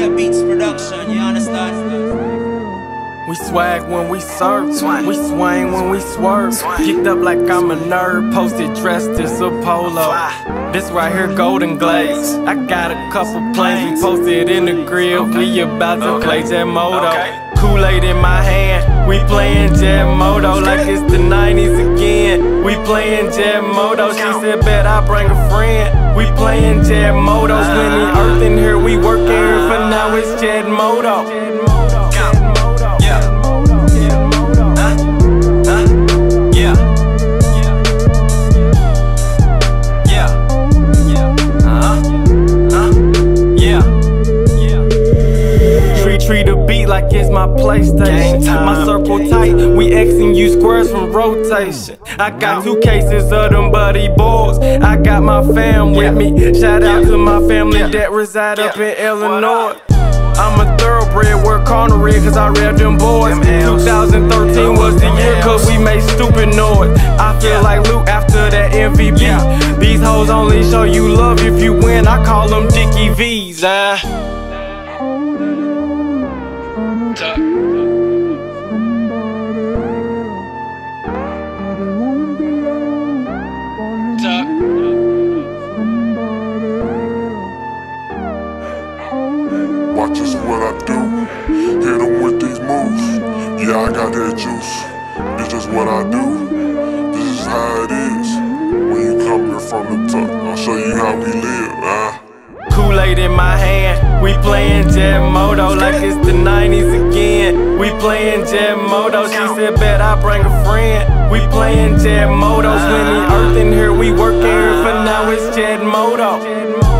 J Beats production, you understand? We swag when we serve, we swing when we swerve. Geeked up like I'm a nerd, posted dressed as a polo. This right here, Golden Glaze. I got a couple planes, we posted in the grill. We about to play Jet Moto. Kool-Aid in my hand, we playing Jet Moto like it's the 90s again. We playing Jet Moto, she said bet I bring a friend. We playing Jet Moto, spinning earth in here, we working here for now it's Jet Moto. Treat the beat like it's my PlayStation. My circle tight, we X'ing you squares from rotation. I got 2 cases of them buddy boys. I got my fam with me. Shout out to my family that reside up in Illinois. I'm a thoroughbred, work ornery cause I read them boys. 2013 was the year cause we made stupid noise. I feel like Luke after that MVP. These hoes only show you love if you win. I call them Dickie V's. Watch this what I do, hit them with these moves. Yeah, I got that juice, it's just what I do. This is how it is, when you come here from the top, I'll show you how we live, Kool-Aid in my hand, we playing Jet Moto like it's the 90s again. We playing Jet Moto, she said bet I bring a friend. We playing Jet Moto, spinning earth in here, we working here for now it's Jet Moto.